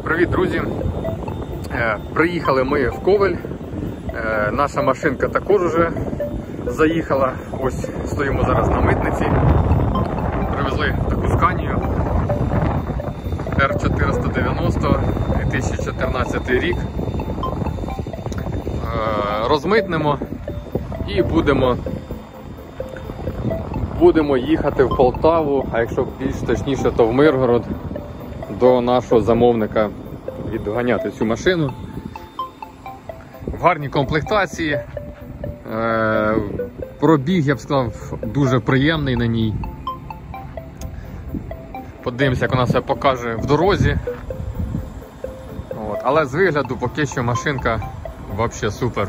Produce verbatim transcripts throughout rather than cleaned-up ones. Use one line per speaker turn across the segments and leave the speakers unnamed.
Привіт, друзі! Приїхали ми в Ковель. Наша машинка також вже заїхала. Ось стоїмо зараз на митниці. Привезли таку Сканію Р чотириста дев'яносто, дві тисячі чотирнадцятий рік. Розмитнемо і будемо будемо їхати в Полтаву, а якщо більш точніше, то в Миргород, до нашого замовника відганяти цю машину. В гарній комплектації, е, пробіг, я б сказав, дуже приємний на ній. Подивимося, як вона себе покаже в дорозі. От. Але з вигляду поки що машинка взагалі супер.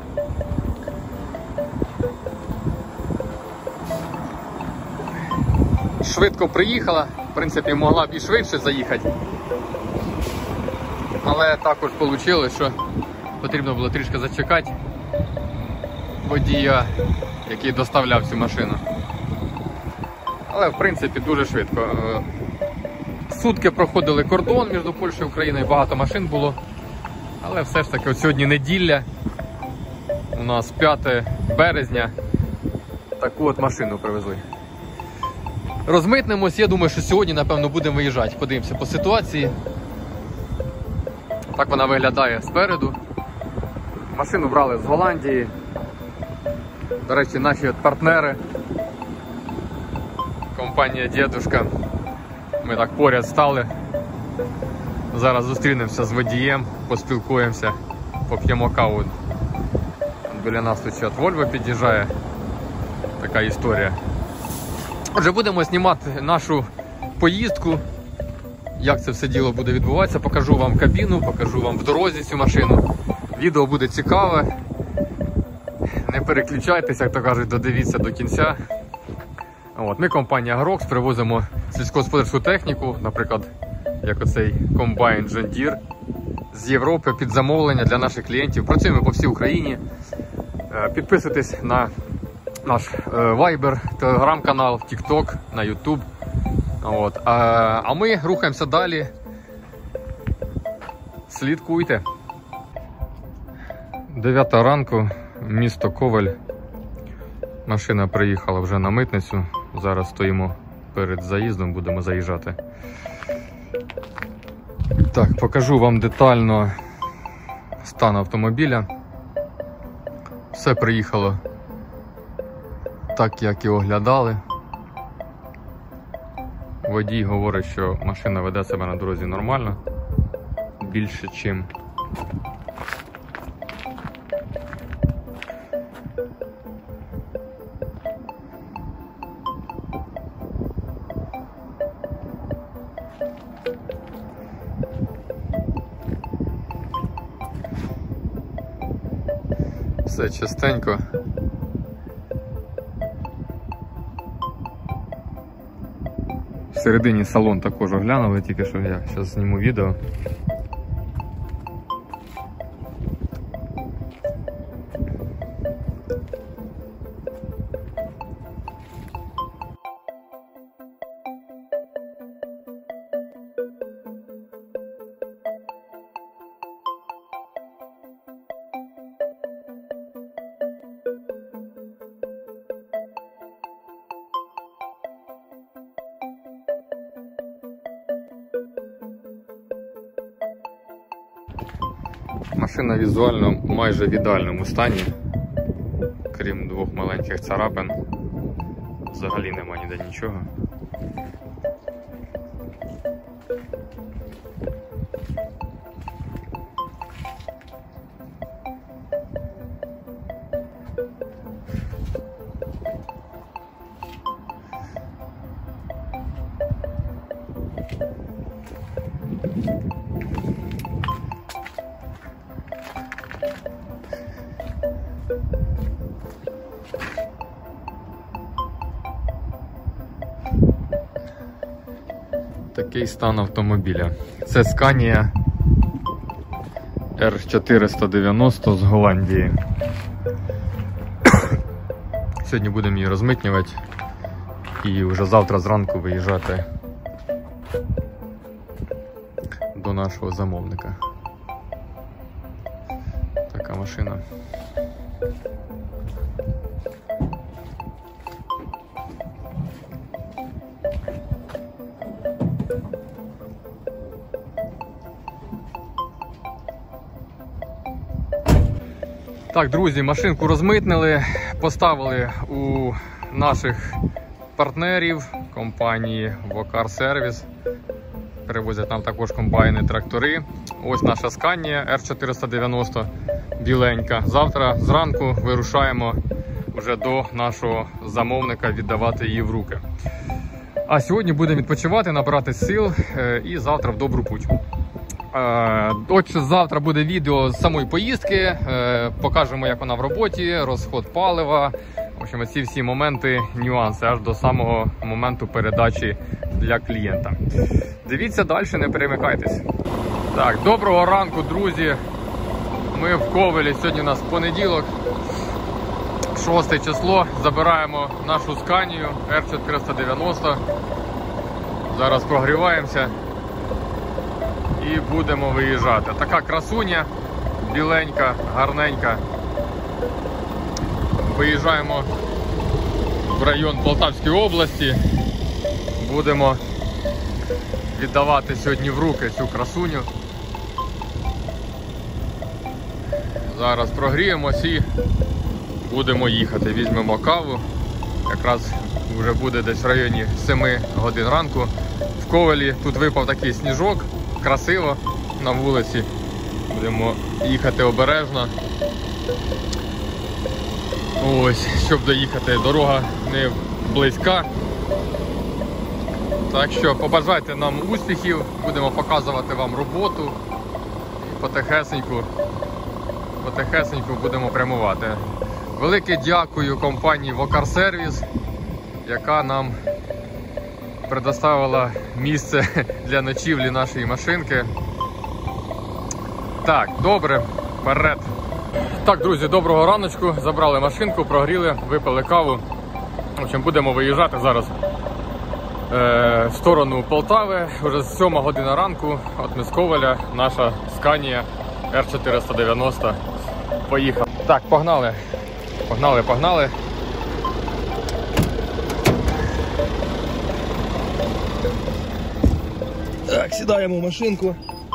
Швидко приїхала, в принципі, могла б і швидше заїхати. Але також вийшло, що потрібно було трішки зачекати водія, який доставляв цю машину. Але, в принципі, дуже швидко. Сутки проходили кордон між Польщею і Україною, багато машин було. Але все ж таки, от сьогодні неділя, у нас п'яте березня, таку от машину привезли. Розмитнемось, я думаю, що сьогодні, напевно, будемо виїжджати. Подивимося по ситуації. Так вона виглядає спереду. Машину брали з Голландії. До речі, наші от партнери. Компанія Дєдушка. Ми так поряд стали. Зараз зустрінемося з водієм, поспілкуємося, поп'ємо каву. Біля нас тут ще от Volvo під'їжджає. Така історія. Отже, будемо знімати нашу поїздку. Як це все діло буде відбуватися, покажу вам кабіну, покажу вам в дорозі цю машину. Відео буде цікаве. Не переключайтеся, як то кажуть, додивіться до кінця. От, ми компанія Agrox, привозимо сільськогосподарську техніку, наприклад, як оцей комбайн John Deere з Європи під замовлення для наших клієнтів. Працюємо по всій Україні. Підписуйтесь на наш Viber, телеграм-канал, TikTok, на YouTube. От. А, а ми рухаємося далі. Слідкуйте. дев'ята ранку, місто Ковель. Машина приїхала вже на митницю. Зараз стоїмо перед заїздом, будемо заїжджати. Так, покажу вам детально стан автомобіля. Все приїхало так, як і оглядали. Водій говорить, що машина веде себе на дорозі нормально, більше, чим все чистенько. Всередині салон також оглянули, тільки що я зараз зніму відео. Машина візуально майже в ідеальному стані, крім двох маленьких царапин, взагалі нема ніде нічого. Такий стан автомобіля. Це Scania Р чотириста дев'яносто з Голландії. Сьогодні будемо її розмитнювати і вже завтра зранку виїжджати до нашого замовника. Така машина. Так, друзі, машинку розмитнили, поставили у наших партнерів компанії Вокар Сервіс. Перевозять нам також комбайни, трактори. Ось наша Scania Р чотириста дев'яносто біленька. Завтра зранку вирушаємо вже до нашого замовника віддавати її в руки. А сьогодні будемо відпочивати, набирати сил і завтра в добру путь. Отже, завтра буде відео з самої поїздки, покажемо, як вона в роботі, розход палива, в общем, ці всі моменти, нюанси, аж до самого моменту передачі для клієнта. Дивіться далі, не перемикайтесь. Так, доброго ранку, друзі. Ми в Ковелі, сьогодні у нас понеділок, шосте число, забираємо нашу Scania Р чотириста дев'яносто. Зараз прогріваємося і будемо виїжджати. Така красуня, біленька, гарненька. Виїжджаємо в район Полтавської області. Будемо віддавати сьогодні в руки цю красуню. Зараз прогріємось і будемо їхати. Візьмемо каву. Якраз вже буде десь в районі семи годин ранку. В Ковелі тут випав такий сніжок. Красиво на вулиці. Будемо їхати обережно. Ось, щоб доїхати. Дорога не близька. Так що побажайте нам успіхів. Будемо показувати вам роботу. І потихесеньку, потихесеньку будемо прямувати. Велике дякую компанії Вокар Сервіс, яка нам предоставила місце для ночівлі нашої машинки. Так, добре, вперед. Так, друзі, доброго раночку. Забрали машинку, прогріли, випили каву. В общем, будемо виїжджати зараз е, в сторону Полтави. Вже сьома година ранку. От ми з Ковеля, наша Scania Р чотириста дев'яносто. Поїхали. Так, погнали. Погнали, погнали.
Так, сідаємо в машинку.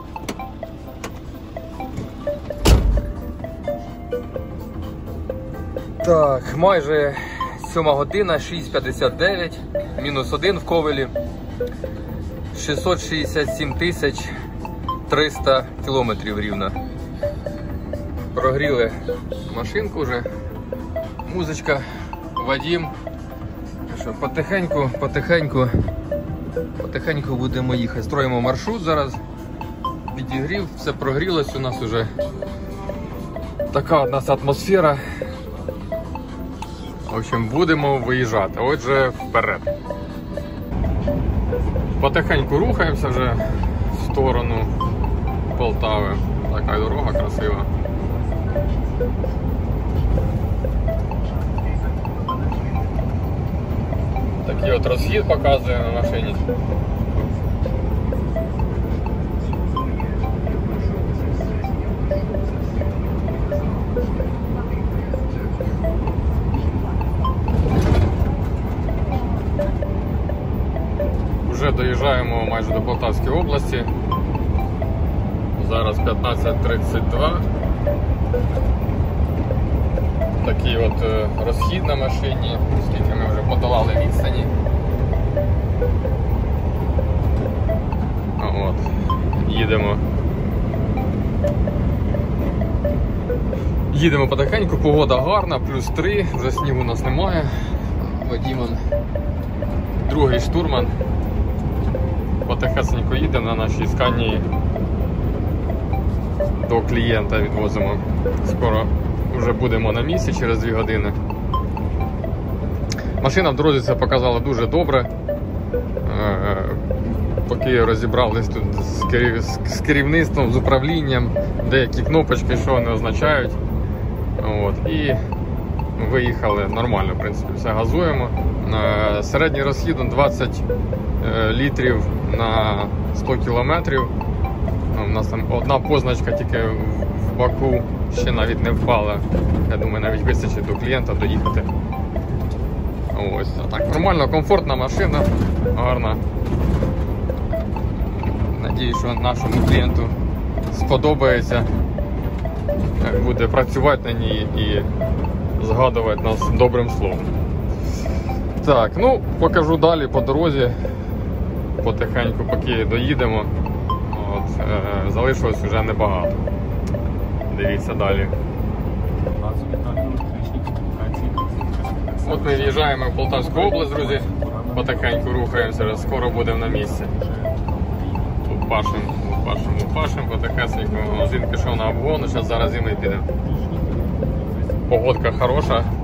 Так, майже сьома година, шість п'ятдесят дев'ять, мінус один в Ковелі, шістсот шістдесят сім тисяч триста кілометрів рівно. Прогріли машинку вже, музичка, Вадим. Що, потихеньку, потихеньку, потихеньку будемо їхати. Строїмо маршрут зараз, підігрів, все прогрілось, у нас вже така у нас атмосфера. В общем, будемо виїжджати. Отже, вперед. Потихеньку рухаємося вже в сторону Полтави. Така дорога красива. Такий от розхід показує на машині. Вже доїжджаємо майже до Полтавської області. Зараз п'ятнадцять тридцять два. Такий от розхід на машині, скільки ми вже подолали відстані. От, їдемо. Їдемо потихеньку, погода гарна, плюс три, вже снігу у нас немає. Вадимон, другий штурман. Потихесенько їдемо на нашій Scania до клієнта, відвозимо. Скоро вже будемо на місці, через дві години. Машина в дорозі це показала дуже добре. Поки розібрались тут з керівництвом, з управлінням, деякі кнопочки, що вони означають. От. І виїхали нормально, в принципі, все газуємо. Середній розхід двадцять літрів на сто кілометрів. У нас там одна позначка тільки в боку ще навіть не впала. Я думаю, навіть вистачить до клієнта доїхати. Ось, а так, нормально, комфортна машина, гарна. Надіюсь, що нашому клієнту сподобається, як буде працювати на ній і згадувати нас добрим словом. Так, ну, покажу далі по дорозі, потихеньку, поки доїдемо. От, е, залишилось вже небагато. Дивіться далі. От ми в'їжджаємо в Полтавську область, друзі. Потихеньку рухаємося, скоро будемо на місці. Пашем, пашем, пашем, потихесенько. Магазин пішов на обгон, зараз, зараз і ми підемо. Погодка хороша.